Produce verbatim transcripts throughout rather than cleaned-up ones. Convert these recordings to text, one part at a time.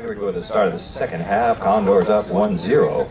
Here we go at the start of the second half. Condors up one zero.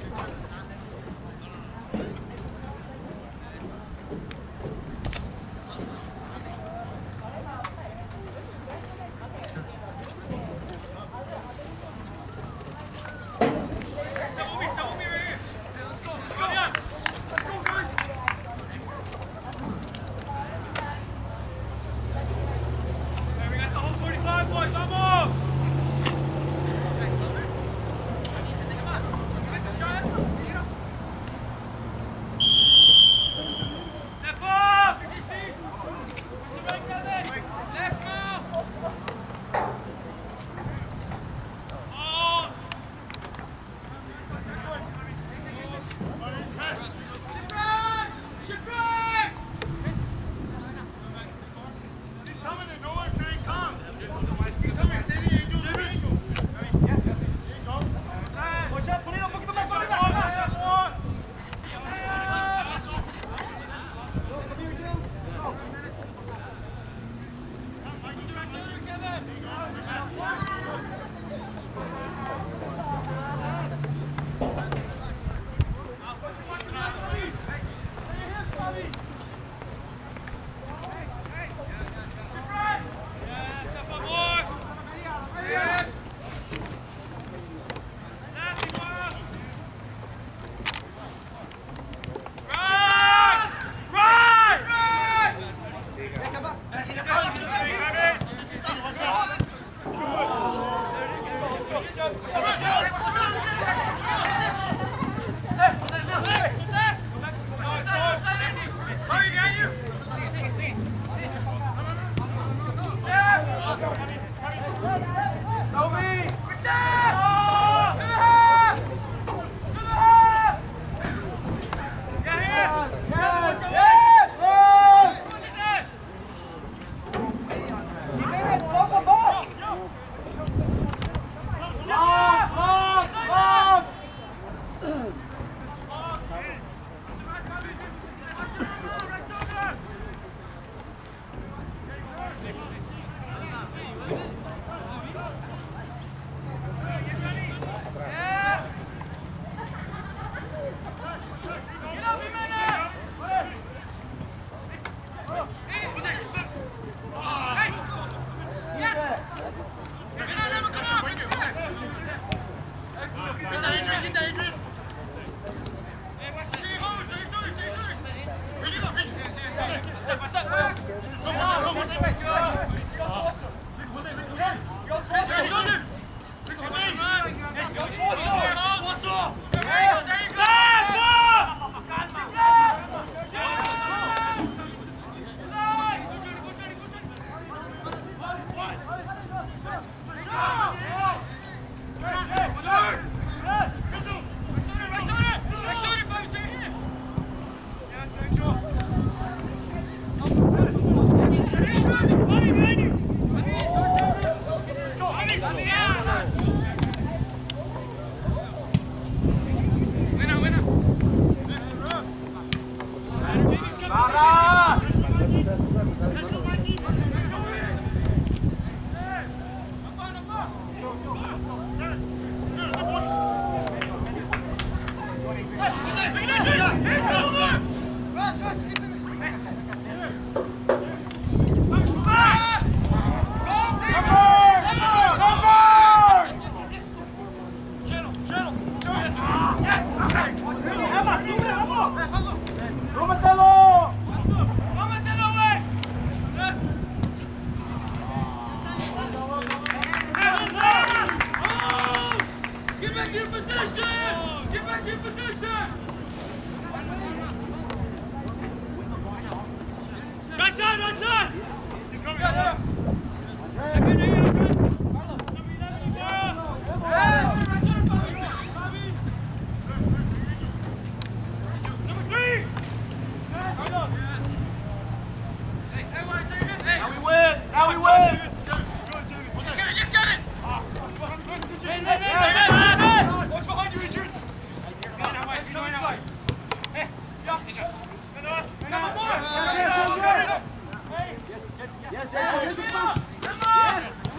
Yes, yes, yes.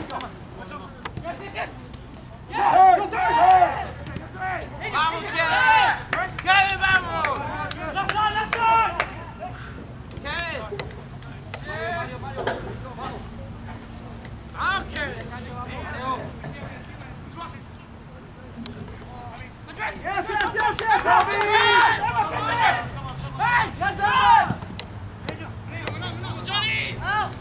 Vamos, Kevin! Kevin, vamos! ¡La shot, la shot! Kevin! Vamos, Kevin! Yes, yes, yes, yes! Hey, yes, sir! Johnny! Out!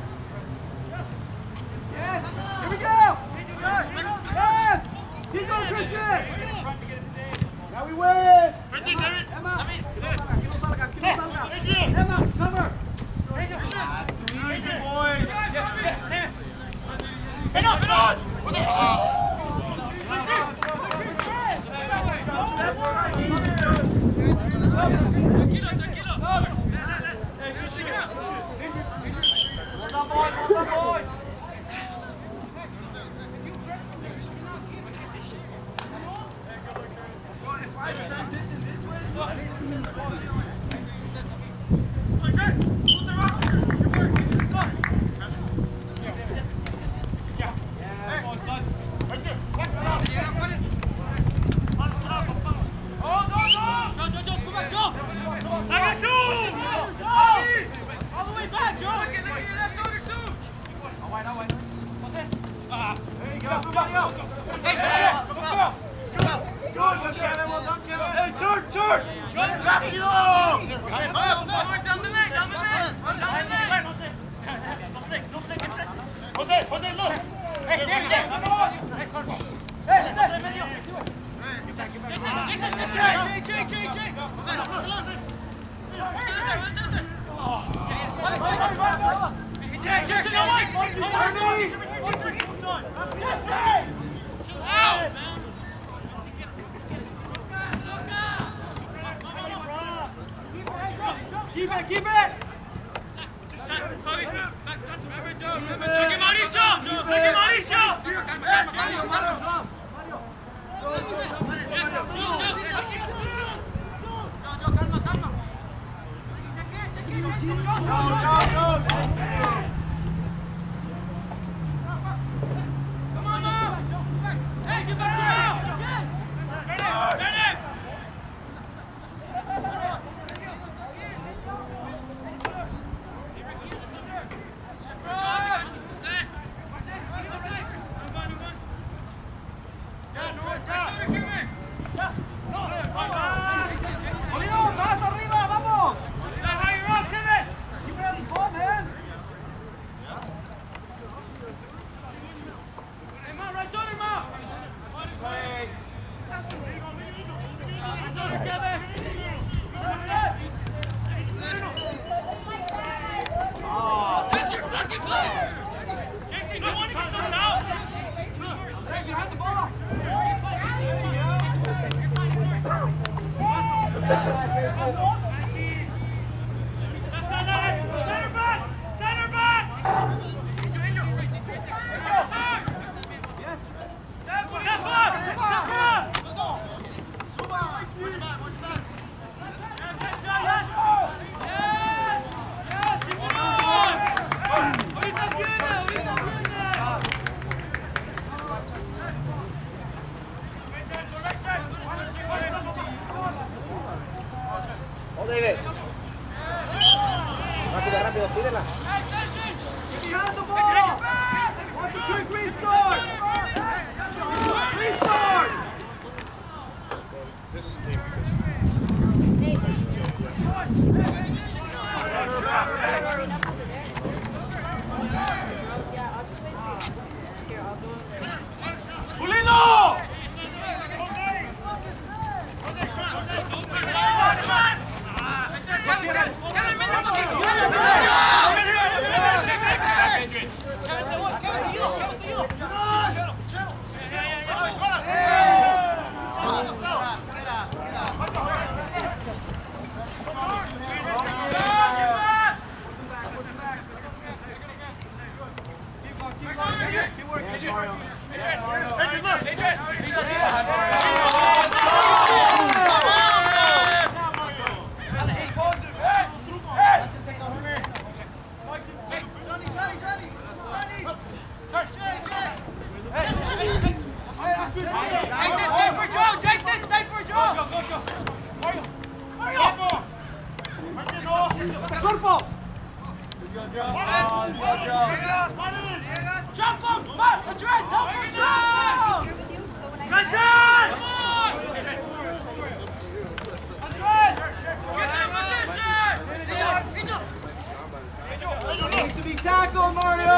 Yes, here we go! Yes! Keep going, Christian! Now we win! Right there, David! Emma! Emma, cover! Easy, boys! Yes, yes! Head up, head up! What the hell? Tranquilo, tranquilo! Hey, Christian! Hold on, boys! Hold on, boys! Keep it, keep it! ¡Look Mauricio! ¡Look Mauricio! Come on now! Hey, get back down! ¡Cuerpo! Jump on! Come on! Address! Help her jump! Address! Needs to be tackled, Mario!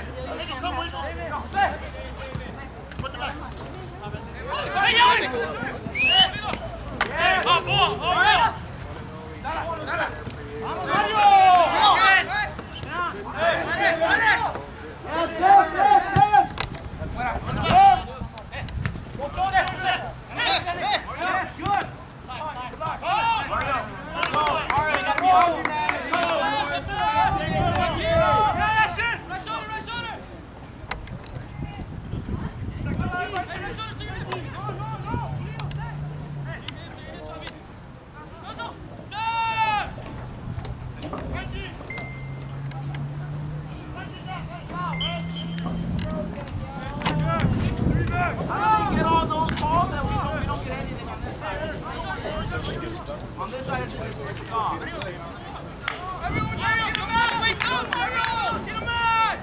On this side, it's a good off. Everyone, get him out! Wait, come, Mario! Get him out!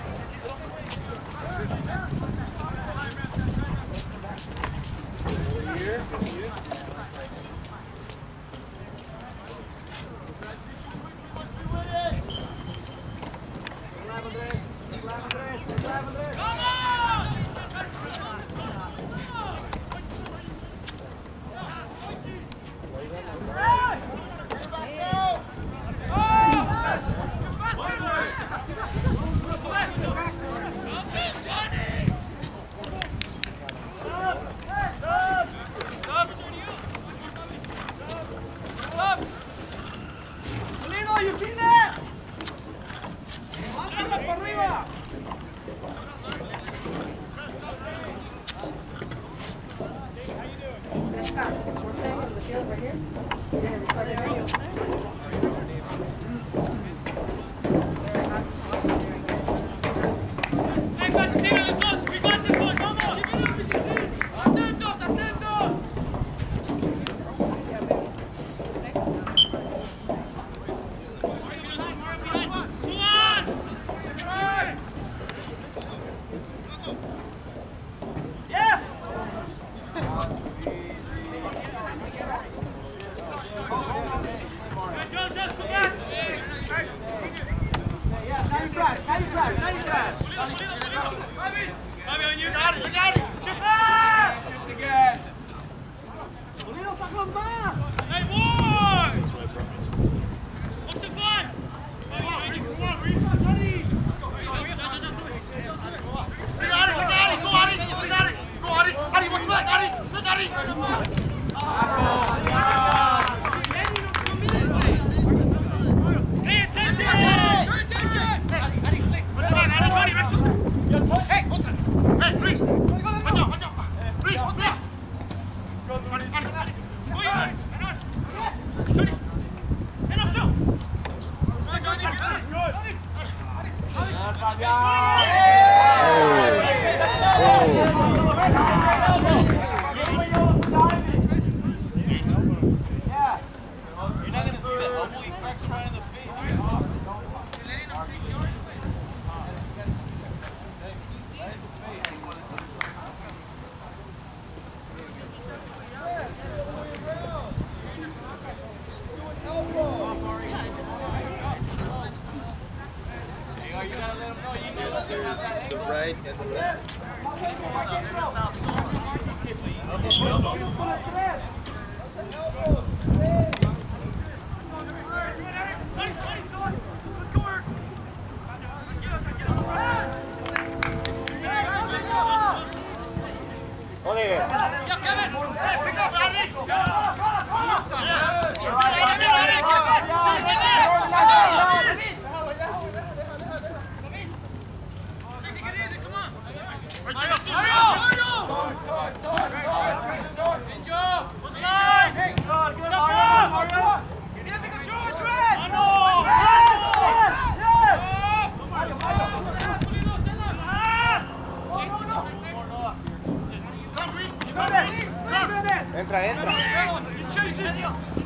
Here, here. Come on! Entra, entra. He's chasing.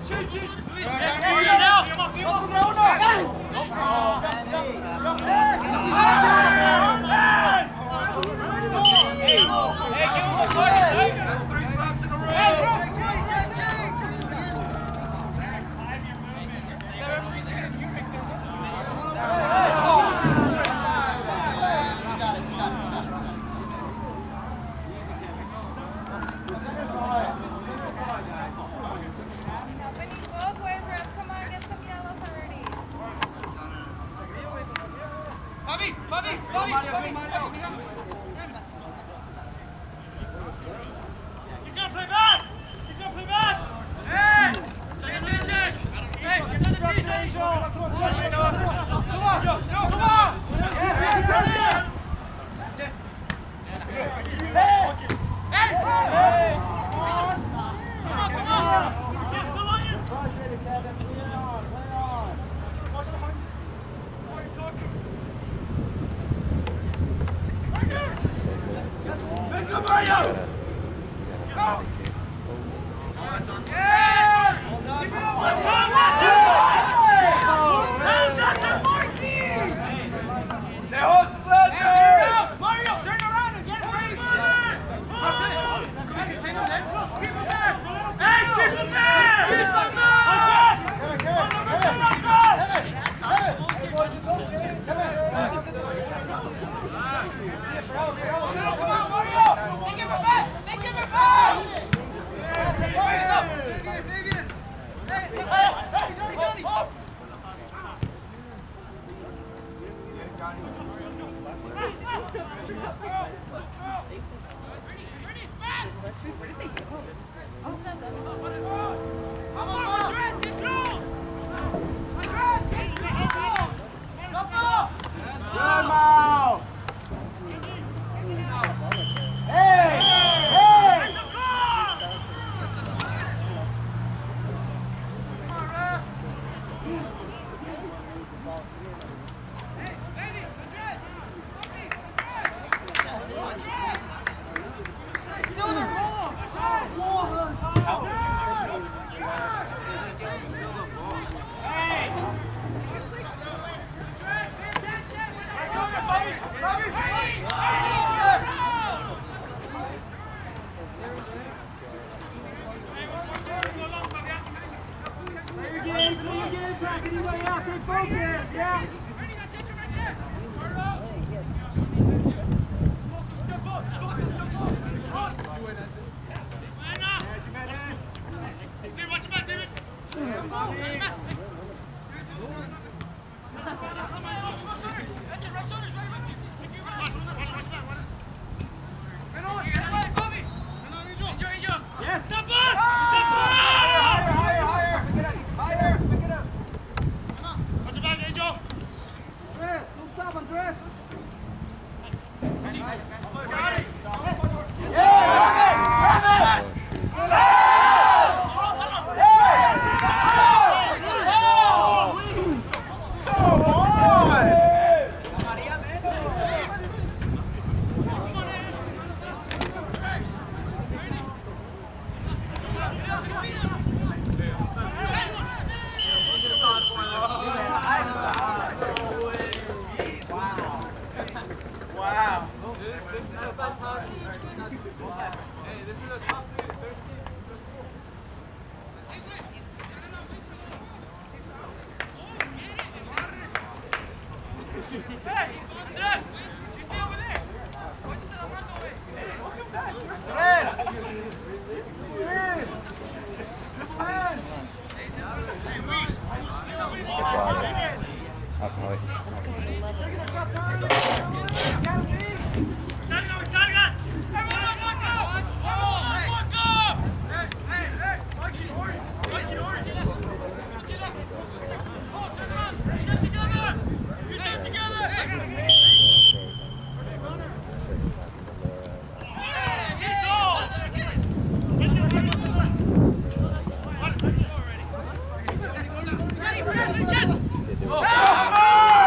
Come on!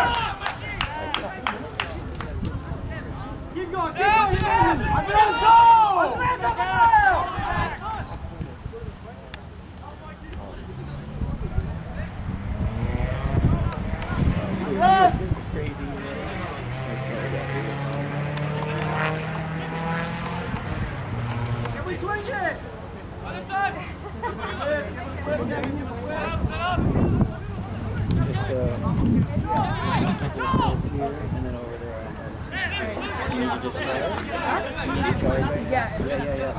swing it! Other side! Just uh, here and then over there. You need to just try it? You need to charge right? Yeah. Yeah, yeah, yeah.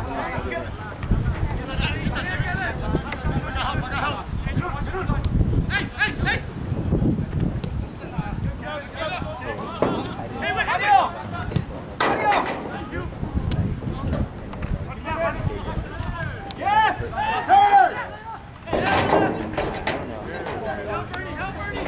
Hey, hey, hey! Hey, Mario! Mario! Yeah! Turn! Help Bernie, help Bernie!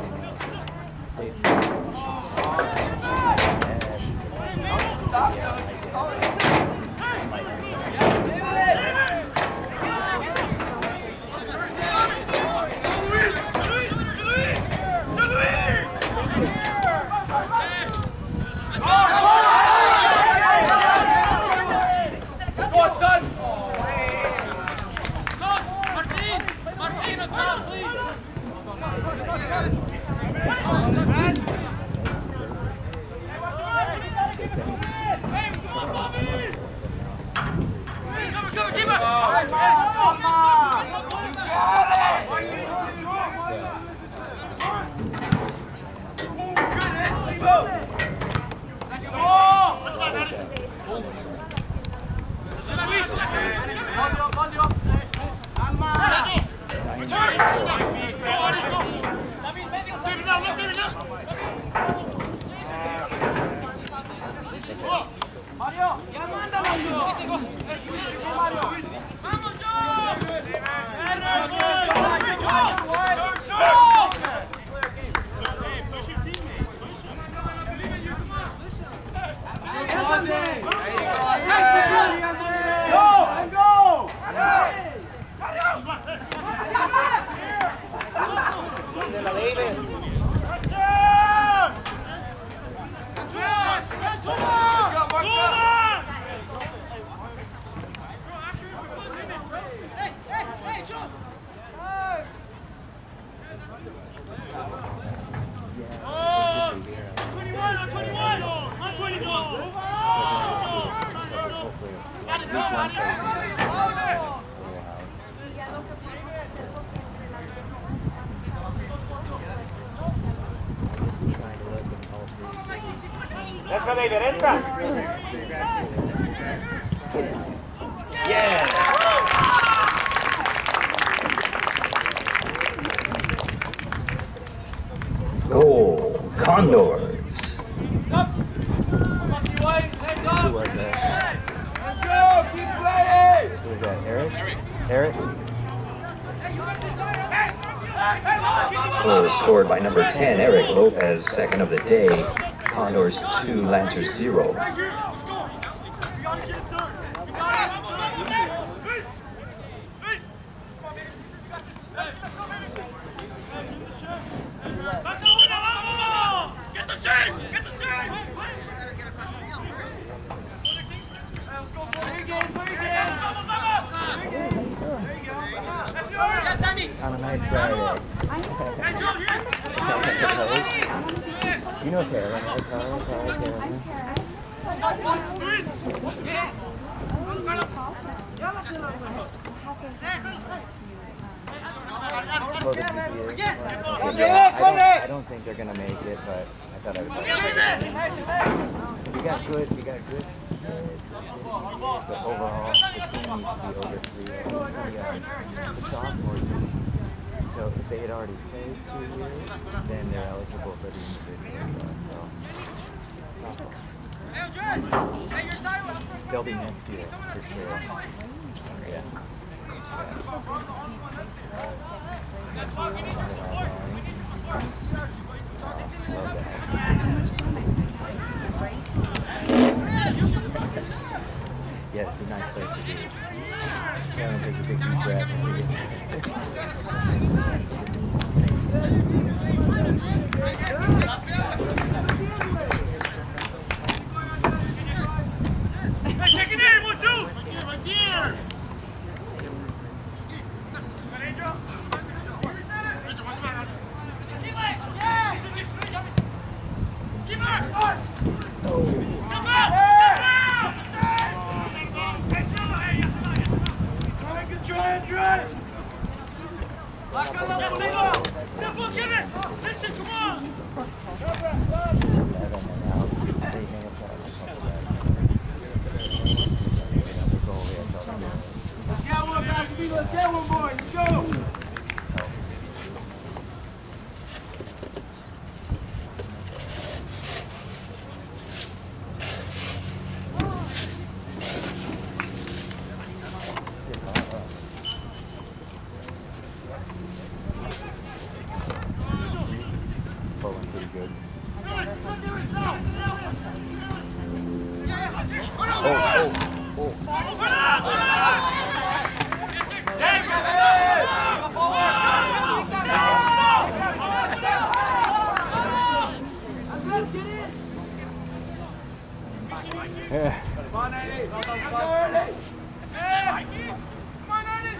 Entra, David, entra. Yeah. Goal, Condors. Who was that? Let's go! Keep playing! Who was that? Eric? Eric? Goal scored by number ten, Eric Lopez, second of the day. Condors two, Lancers zero. On a nice Friday. You know Carolyn, right? Carolyn, Carolyn, Carolyn. Well, the G P is, uh, okay, yeah, I, don't, I don't think they're gonna make it, but I thought I would. We got good, we got good. But overall, the team needs to be over three. The, uh, the sophomores. So if they had already played two years, then they're eligible for the individual. So they'll be next year for sure. Yeah. Yeah, it's a nice place to be. Yeah, I'm gonna take a big deep breath and see Hey, check it in, one, two! Right there! Keep her! Come out! Come out! Let's get one, boy. Let's go. Pulling pretty good. Oh, oh, oh. Yeah. Come on, Eddie. Come on, Eddie. Hey! Come on, Eddie.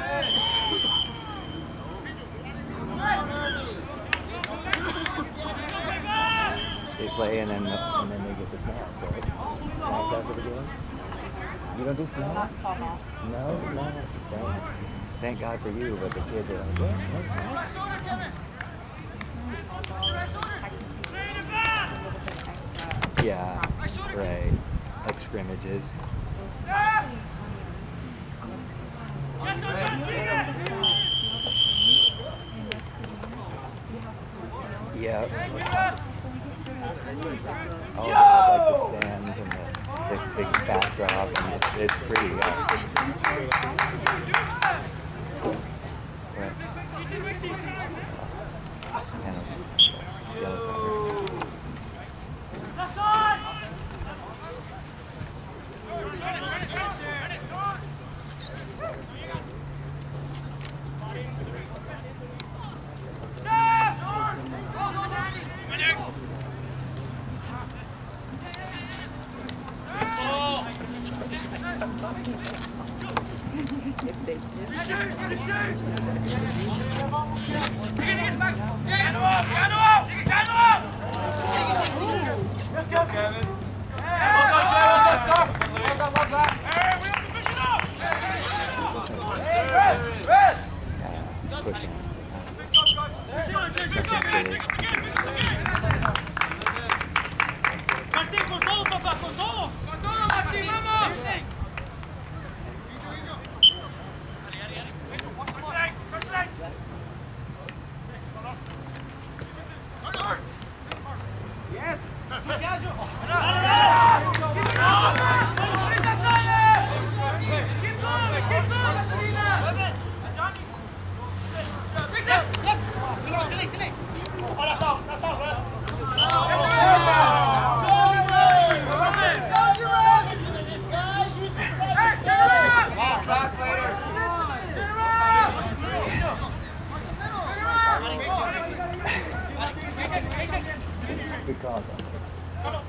They play and then and then they get the snaps, right? Snaps after the game. You don't do snaps? No snaps. Thank, thank God for you, but the kids are like, what? No snaps? Yeah, right. Like scrimmages. Yeah. Oh, they have like the stands and the, the big backdrop, and it's, it's pretty. Yeah. Right. And a yellow cover. Good call, though.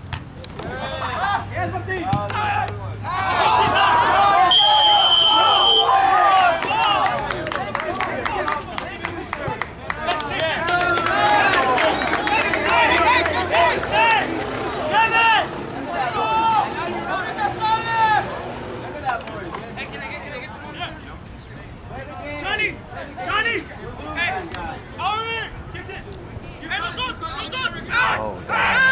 Johnny! Johnny! Hey! Over here! Chase it! Hey, los dos! Los dos! Oh, God.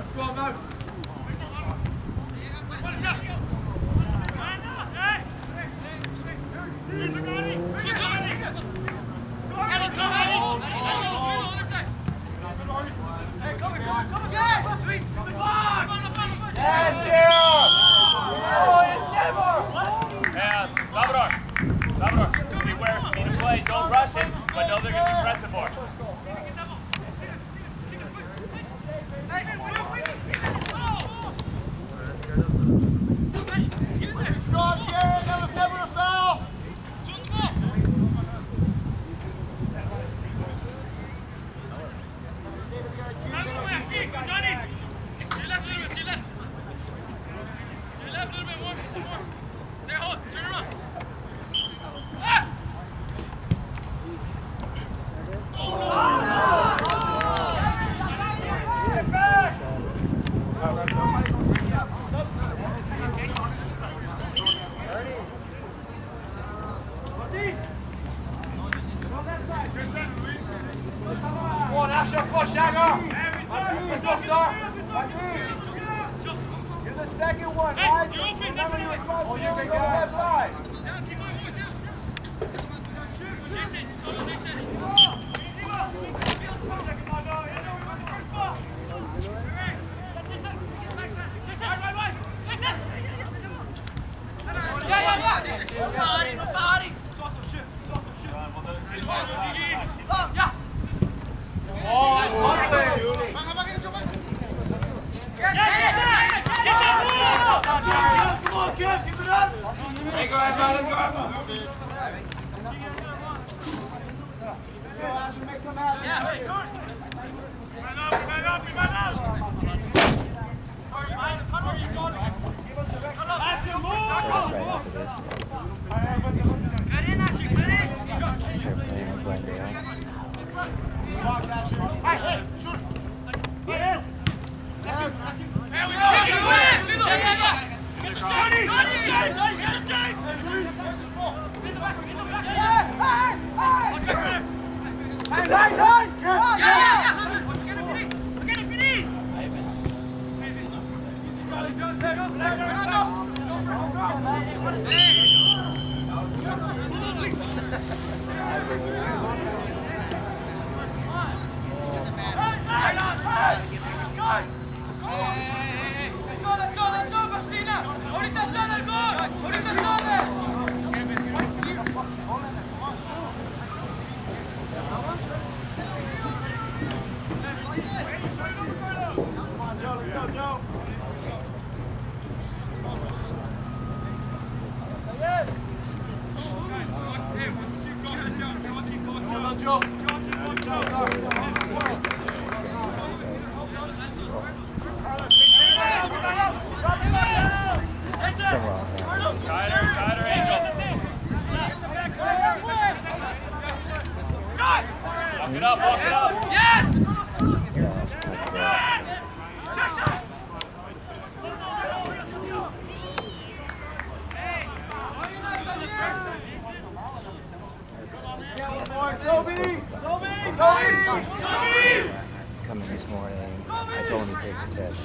Coming this morning, I told him to take the test.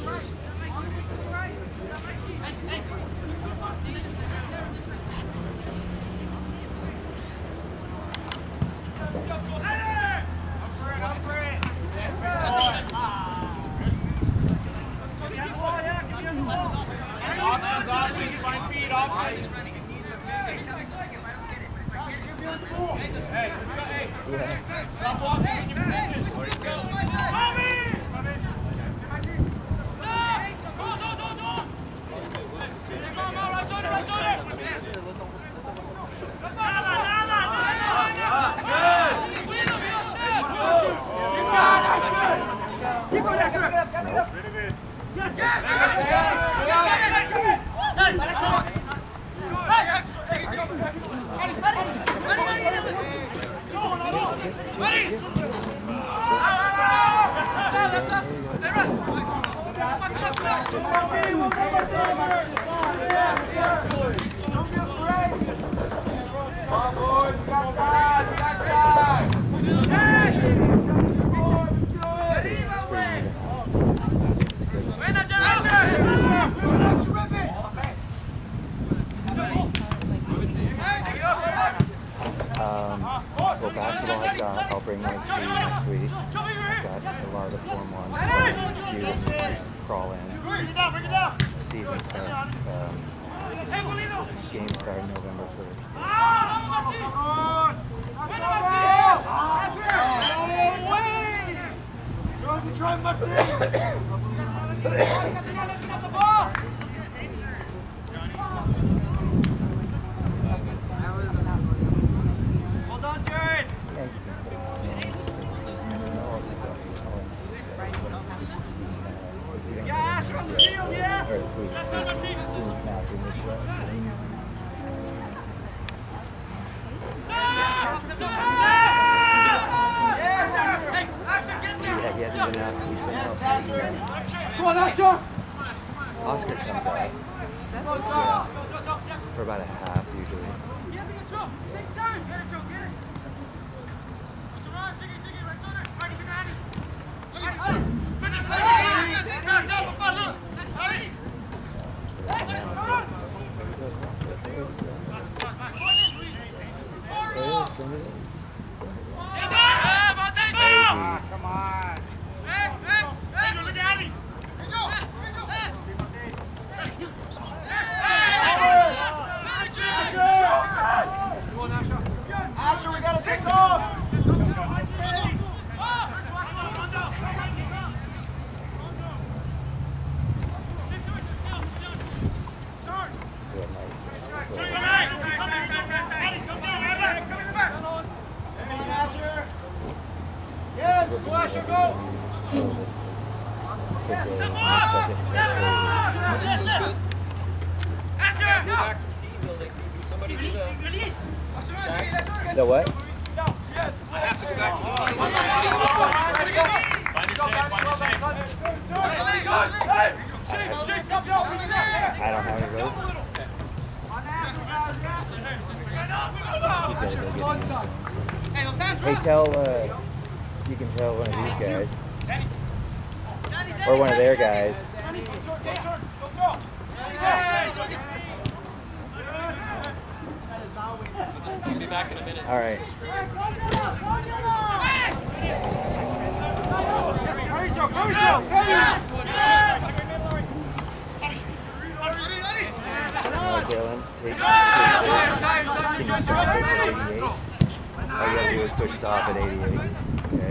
season starts. Um, games start November first. Well done, Jared. Yeah, Asher on the field, yeah. He hasn't been out. He's been out for, Come on, Asher. Oscar comes out. Yeah. For about a half usually. Come on. Asher, we gotta take off. Yes, go Asher, go! The what? I have to go back to the find a shape, find a shape. I don't have any rope. Hey, tell, uh, you can tell one of these guys, or one of their guys. Just be back in a minute. All right. Dylan, take Can you stop at eighty-eight? All you gotta do is push stop at eighty-eight. Okay.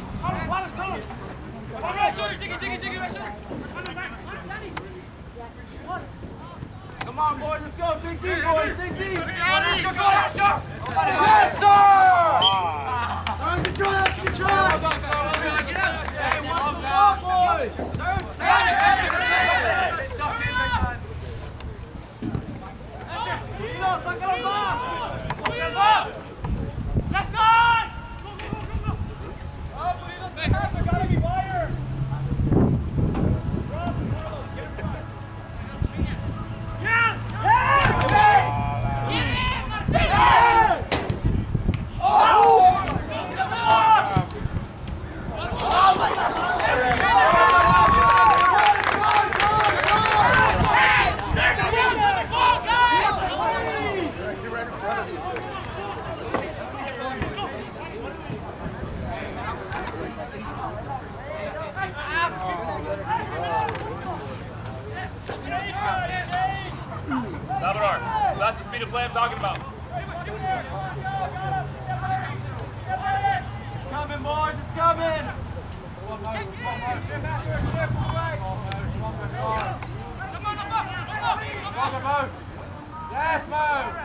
Come on, boys, let's go. Dig deep, boys. Dig deep. Yes, sir! Yes, sir! All right, good try, good try. Hey, one for four, boys. Left side! I gotta be wired. That's the speed of play I'm talking about. It's coming, boys, it's coming. Yes, move.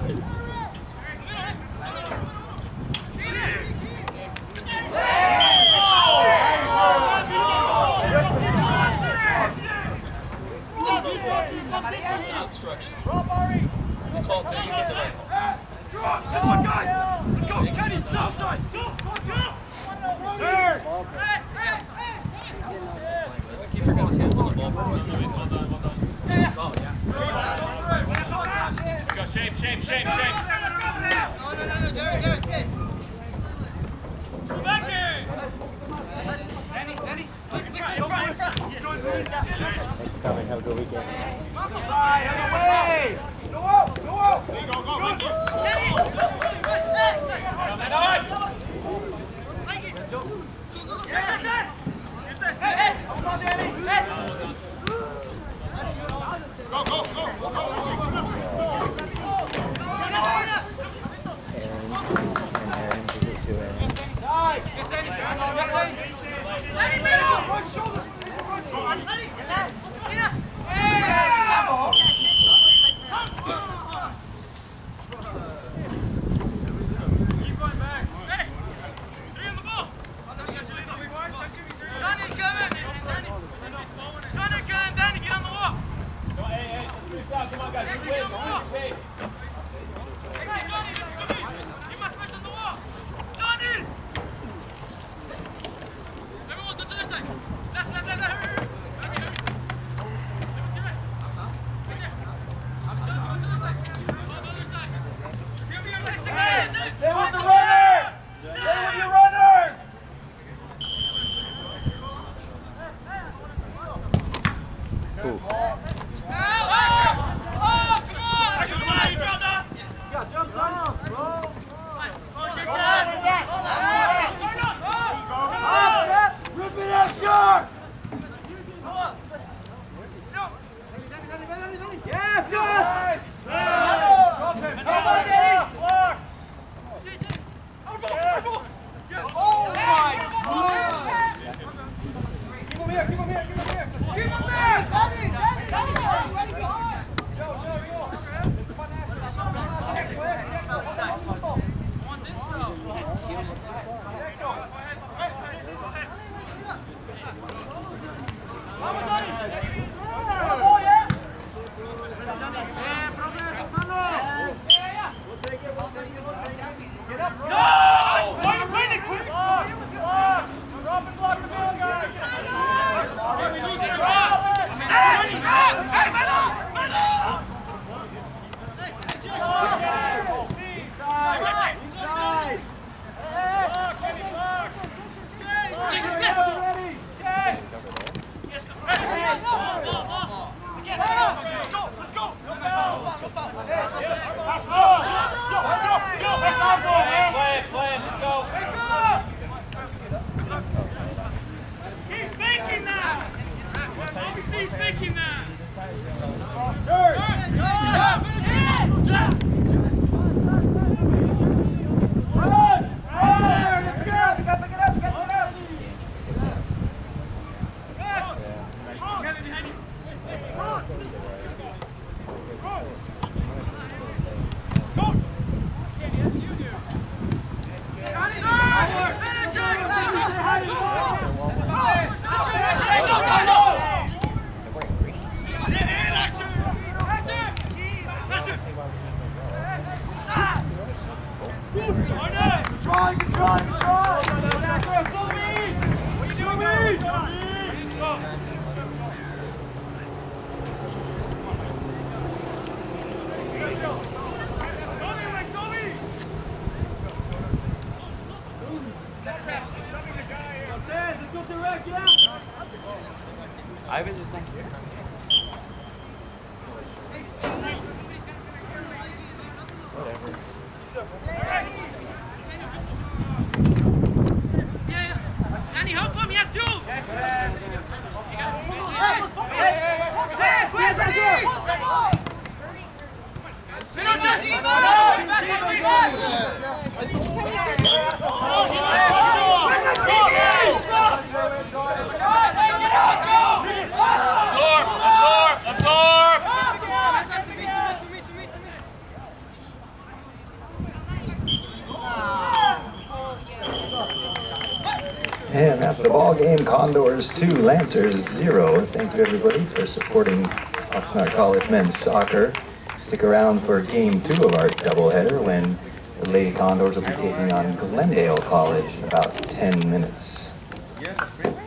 It's obstruction. Call it that. You get the right call. Come on, guys! Let's go! Kenny, south side! Turn! Keeper got his hands on the ball. Well done, well done. Oh, yeah. Here we go. Shape, shape, shape, shape. No, no, no, no, Derek, Derek, stay. Go back here! Danny, Danny, in front, in front, in front. Thanks for coming. Have a good weekend. Side, out of the way! Go up, go up! There you go, go, Danny! Come on! Yes, yes, hey, hey! Come on, Danny! Hey! Go, go, go, go, go, go! Aaron and Aaron to get to Aaron. Nice! Get Danny! Get Danny! Danny, middle! Run shoulder! Run shoulder! Danny! Get up! Hey! Keep going back. Hey! Three on the ball! Danny, come in! Danny! Danny, come in! Danny, get on the wall! Hey, hey, come on, guys. Wait, Get on the wall! wait. Hey, Johnny, come in! Get my foot on the wall! Johnny! Everyone, go to this side! Left, left, left, left! Hurry, hurry! Hurry, to your right! Right there! Johnny, go to this side! Go to the other side! Give me your leg! Stay with the runner! Stay with your runners! Cool. Rip it out, sharp! Yes, good! Come on, Danny! Oh, my God! Keep him here, keep him here, keep him here! Keep him there! Danny, Danny, Danny! Ready behind! Joe, Joe, you go! I want this stuff. Vamos, Johnny! Vamos, yeah! Eh, problema, hermano! Get up, bro! No! Why are you playing it quick? Block! Block! Drop and block the middle, guys! Hey, we lose it! Hey! Hey, middle! Middle! Inside! Inside! Hey! Block, Kenny, block! Jesus Smith! Ready! Jay! Yes, go! Hey! Ball, ball, ball! Again! Let's go! Let's go! No foul! No foul! No foul! Pass on! Go! Go! Go! Pass on, go, man! Play it, play it, let's go. Wake up! Keep thinking that! Obviously he's thinking that! Third! Jump! Jump! Run! Run! Let's go! We gotta pick it up! We gotta pick it up! Yes! Kevin, behind you! Run! Run! Go! Kenny, that's you, dude! Johnny, sir! Finish, Johnny! Go! Go! Go! Go! Try, good try, good try! Follow me! What are you doing, man? Let's go direct, yeah! I was just like, whatever. Danny, help him! Yes, do! Absorb, absorb, absorb! And after the ball game, Condors two, Lancers zero. Thank you everybody for supporting Oxnard College men's soccer. Stick around for game two of our doubleheader when the Lady Condors will be taking on Glendale College in about ten minutes. Yeah.